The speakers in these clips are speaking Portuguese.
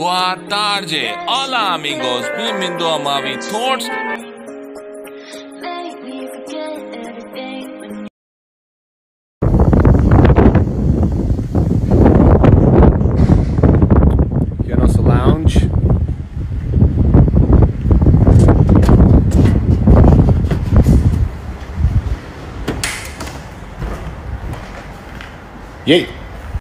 Boa tarde. Olá, amigos. Bem-vindo a Mavi Thoughts. Aqui é a nossa lounge. E aí?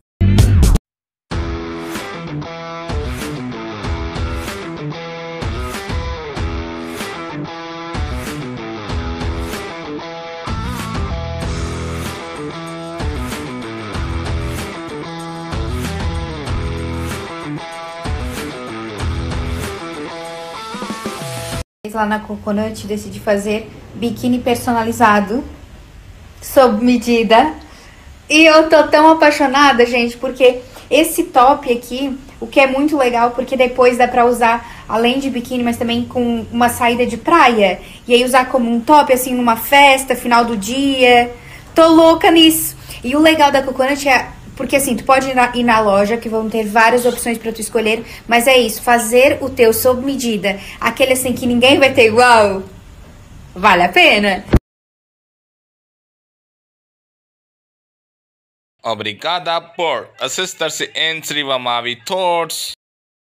Lá na Coconut decidi fazer biquíni personalizado sob medida e eu tô tão apaixonada, gente, porque esse top aqui, o que é muito legal, porque depois dá pra usar além de biquíni, mas também com uma saída de praia, e aí usar como um top assim numa festa, final do dia. Tô louca nisso. E o legal da Coconut é porque assim, tu pode ir na loja, que vão ter várias opções pra tu escolher, mas é isso, fazer o teu sob medida, aquele assim que ninguém vai ter igual, vale a pena. Obrigada por assistir-se entre a Mavi Thoughts.